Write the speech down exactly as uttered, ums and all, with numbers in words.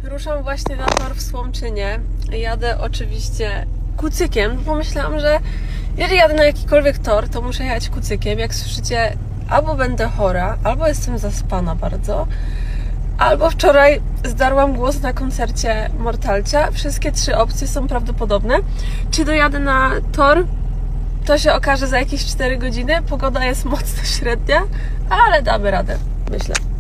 Ruszam właśnie na tor w Słomczynie. Jadę oczywiście kucykiem. Pomyślałam, że jeżeli jadę na jakikolwiek tor, to muszę jechać kucykiem. Jak słyszycie, albo będę chora, albo jestem zaspana bardzo, albo wczoraj zdarłam głos na koncercie Mortalcia. Wszystkie trzy opcje są prawdopodobne. Czy dojadę na tor? To się okaże za jakieś cztery godziny. Pogoda jest mocno średnia, ale damy radę, myślę.